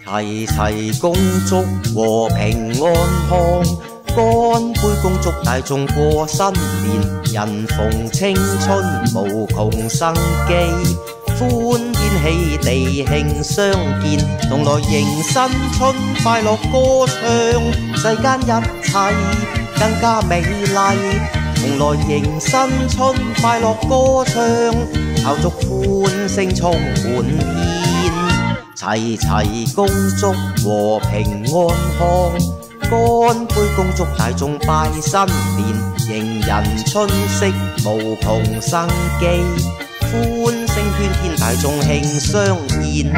齊齊恭祝和平安康，乾杯恭祝大眾過新年，人逢青春無窮生機，歡天喜地慶相見，同來迎新春快樂歌唱，世間一切更加美麗，同來迎新春快樂歌唱，炮竹歡聲充滿天，齊齊恭祝和平安康，乾杯恭祝大眾拜新年，迎人春色無窮生機，歡聲喧天大眾慶相見。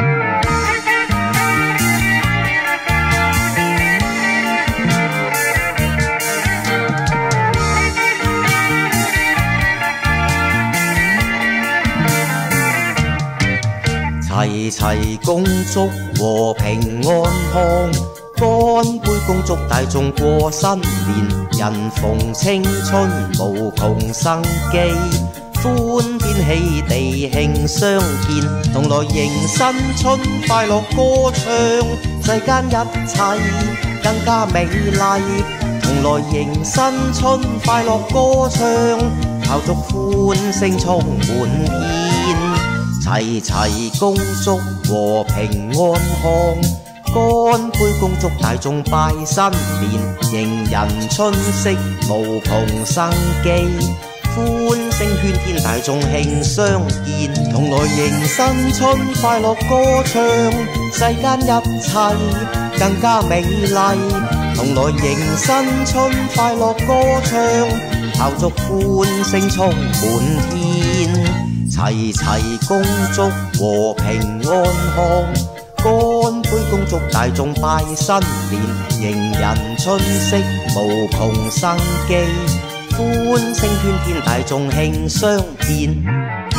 齊齊恭祝和平安康，乾杯恭祝大眾過新年，人逢青春無窮生機，歡天喜地慶相見，同來迎新春快樂歌唱，世間一切更加美麗，同來迎新春快樂歌唱，炮竹歡聲充滿天，齊齊恭祝和平安康，乾杯恭祝大眾拜新年，迎人春色無窮生機，歡聲喧天大眾慶相見，同來迎新春快樂歌唱，世間一切更加美麗，同來迎新春快樂歌唱，炮竹歡聲充滿天，齊齊恭祝和平安康，乾杯恭祝大眾拜新年，迎人春色無窮生機，歡聲喧天大眾慶相見。